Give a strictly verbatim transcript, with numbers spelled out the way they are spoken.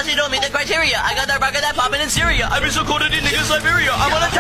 Cause you don't meet the criteria. I got that rocket that poppin' in Syria. I've been so cold in niggas Siberia. I'm on a